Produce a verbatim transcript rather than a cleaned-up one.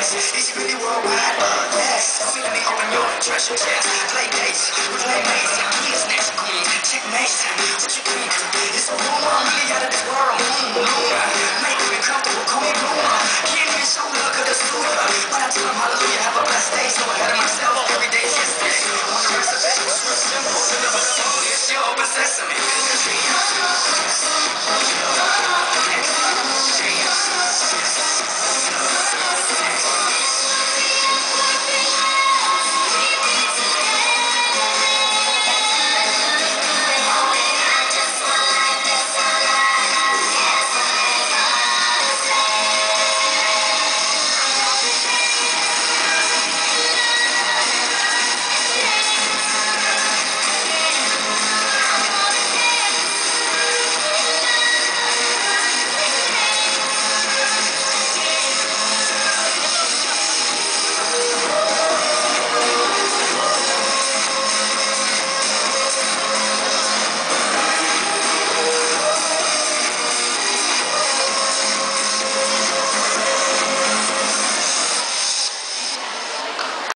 It's really worldwide. Yes, so let me open your treasure chest. Play dates, we play mates. Here's next queen, checkmate. What you think? It's a rumor, I'm really out of this world. Mm, Luna, make me comfortable, call me